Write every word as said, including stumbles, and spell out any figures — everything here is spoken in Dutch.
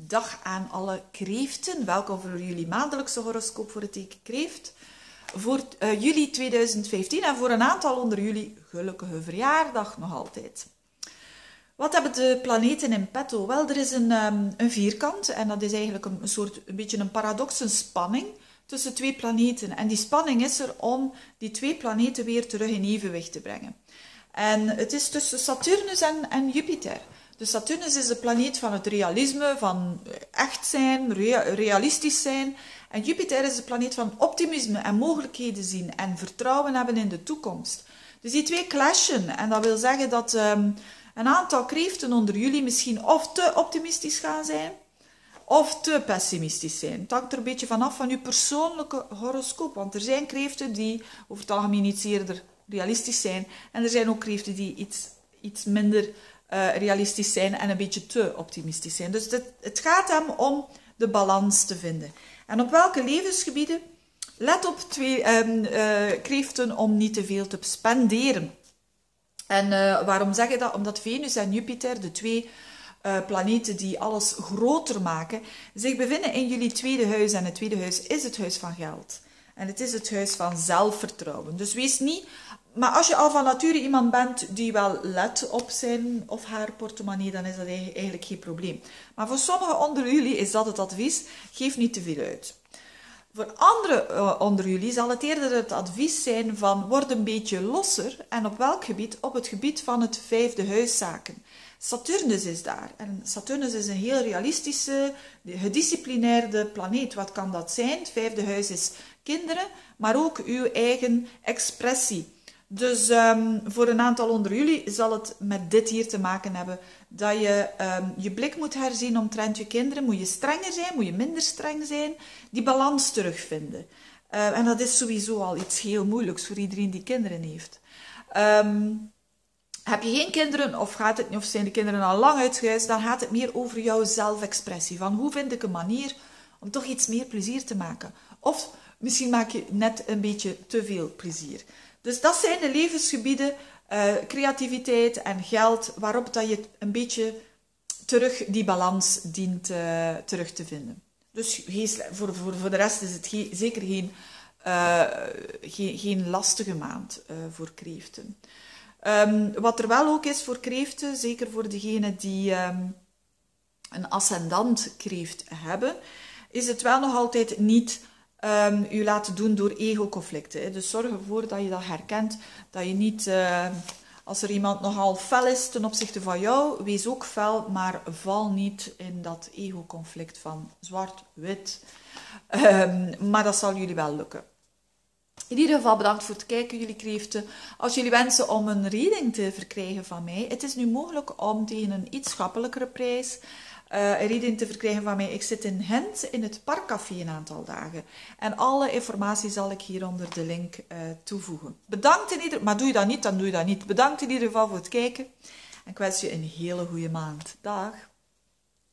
Dag aan alle kreeften. Welkom voor jullie maandelijkse horoscoop voor het teken kreeft. Voor uh, juli tweeduizend vijftien en voor een aantal onder jullie gelukkige verjaardag nog altijd. Wat hebben de planeten in petto? Wel, er is een, um, een vierkant en dat is eigenlijk een, een soort, een beetje een paradox, een spanning tussen twee planeten. En die spanning is er om die twee planeten weer terug in evenwicht te brengen. En het is tussen Saturnus en, en Jupiter. Dus Saturnus is de planeet van het realisme, van echt zijn, realistisch zijn. En Jupiter is de planeet van optimisme en mogelijkheden zien en vertrouwen hebben in de toekomst. Dus die twee clashen. En dat wil zeggen dat um, een aantal kreeften onder jullie misschien of te optimistisch gaan zijn, of te pessimistisch zijn. Het hangt er een beetje vanaf van je persoonlijke horoscoop. Want er zijn kreeften die over het algemeen iets eerder realistisch zijn. En er zijn ook kreeften die iets, iets minder uh, realistisch zijn en een beetje te optimistisch zijn. Dus het, het gaat hem om de balans te vinden. En op welke levensgebieden? Let op twee um, uh, kreeften om niet te veel te spenderen. En uh, waarom zeg je dat? Omdat Venus en Jupiter, de twee uh, planeten die alles groter maken, zich bevinden in jullie tweede huis. En het tweede huis is het huis van geld. En het is het huis van zelfvertrouwen. Dus wees niet... Maar als je al van nature iemand bent die wel let op zijn of haar portemonnee, dan is dat eigenlijk geen probleem. Maar voor sommigen onder jullie is dat het advies, geef niet te veel uit. Voor anderen uh, onder jullie zal het eerder het advies zijn van word een beetje losser. En op welk gebied? Op het gebied van het vijfde huiszaken. Saturnus is daar. En Saturnus is een heel realistische, gedisciplineerde planeet. Wat kan dat zijn? Het vijfde huis is kinderen, maar ook uw eigen expressie. Dus um, voor een aantal onder jullie zal het met dit hier te maken hebben. Dat je um, je blik moet herzien omtrent je kinderen. Moet je strenger zijn, moet je minder streng zijn. Die balans terugvinden. Uh, en dat is sowieso al iets heel moeilijks voor iedereen die kinderen heeft. Um, heb je geen kinderen of, gaat het, of zijn de kinderen al lang uitgehuisd, dan gaat het meer over jouw zelfexpressie. Van hoe vind ik een manier om toch iets meer plezier te maken. Of misschien maak je net een beetje te veel plezier. Dus dat zijn de levensgebieden, uh, creativiteit en geld, waarop dat je een beetje terug die balans dient uh, terug te vinden. Dus voor, voor, voor de rest is het ge zeker geen, uh, geen, geen lastige maand uh, voor kreeften. Um, wat er wel ook is voor kreeften, zeker voor degenen die um, een ascendant kreeft hebben, is het wel nog altijd niet... Um, u laten doen door ego-conflicten. Dus zorg ervoor dat je dat herkent. Dat je niet, uh, als er iemand nogal fel is ten opzichte van jou, wees ook fel, maar val niet in dat ego-conflict van zwart-wit. Um, maar dat zal jullie wel lukken. In ieder geval bedankt voor het kijken, jullie kreeften. Als jullie wensen om een reading te verkrijgen van mij, het is nu mogelijk om tegen een iets schappelijkere prijs Uh, een reading te verkrijgen van mij. Ik zit in Gent in het Parkcafé een aantal dagen. En alle informatie zal ik hier onder de link uh, toevoegen. Bedankt in ieder maar doe je dat niet, dan doe je dat niet. Bedankt in ieder geval voor het kijken. En ik wens je een hele goede maand. Dag!